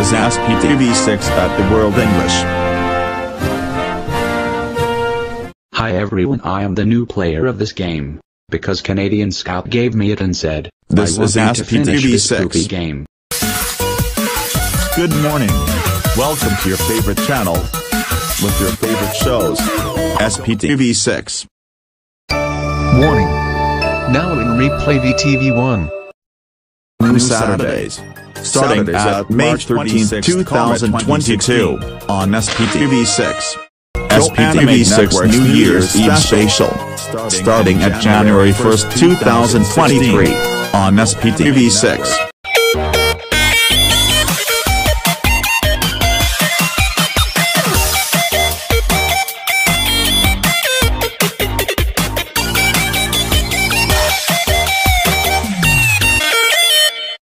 is SPTV6 at the World English. Hi everyone, I am the new player of this game, because Canadian Scout gave me it and said, This is SPTV6 game. Good morning. Welcome to your favorite channel, with your favorite shows, SPTV6. Warning. Now in replay VTV1. New Saturdays. Starting at May 13, 2022, on SPTV6. SPTV6 New Year's Eve Special. Starting at January 1, 2023, on SPTV6.